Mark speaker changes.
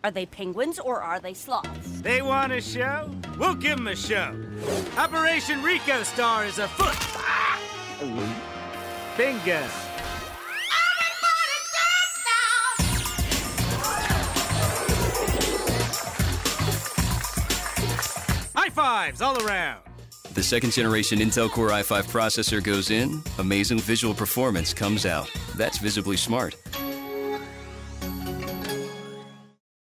Speaker 1: Are they penguins or are they sloths?
Speaker 2: They want a show? We'll give them a show. Operation Rico Star is afoot. Bingo. High fives all around.
Speaker 3: The second-generation Intel Core i5 processor goes in, amazing visual performance comes out. That's visibly smart.